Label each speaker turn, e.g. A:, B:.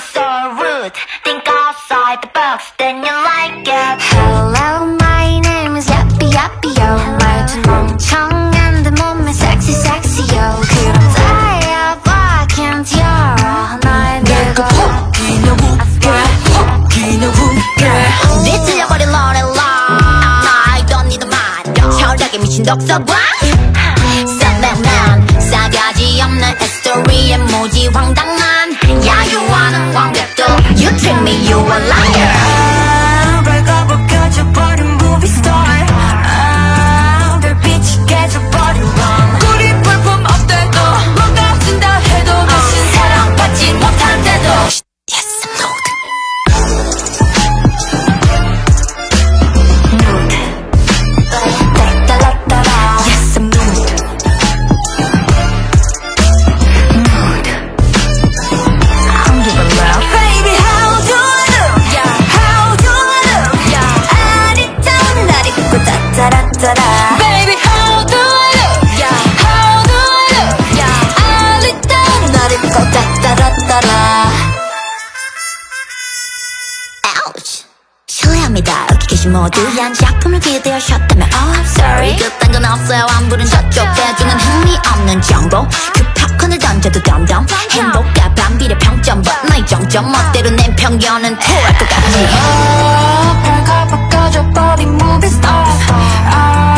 A: so rude. Think outside the box, then you like it. Hello, my name is Yappy Yappy Yo. 말투 멍청한 데 몸매 sexy sexy yo. 그럼 달려봐, can't 열어 날 밀고
B: 웃기냐 웃겨 웃기냐 웃겨
A: 뒤틀려버린 노래라. I don't need a mind. 철학에 미친 독서관. 싸가지 없는 스토리에 무지 황당한 야유하는 완벽도. You treat me, you a liar.
B: 발가벗 껴져버린 movie star. 별빛이 깨져버린 밤. 우리 볼품 없대도 뭔가 준다 해도 다시 사랑받지 못한대도.
A: Yes, I'm nude. Yes, I'm nude. I'm giving love.
B: Baby, how do I look? Yeah, how do I look? Yeah, 아리따운 날 입고 따따라따라. Baby, how do I look? Yeah, how do I look? Yeah, 아리따운 날 입고 따따라따라.
A: Ouch. 실례합니다. 여기 계신 모두 한 작품을 기대하셨다면 Oh, I'm sorry. 그딴 건 없어요. 안 부른 저쪽 대중은 흥미없는 정보. 그 팝콘을 던져도 덤덤. 행복과 반비례 평점. But 나의 정점 멋대로 낸 편견은 토할 것 같지.
B: 발가벗 껴져버린 movie star.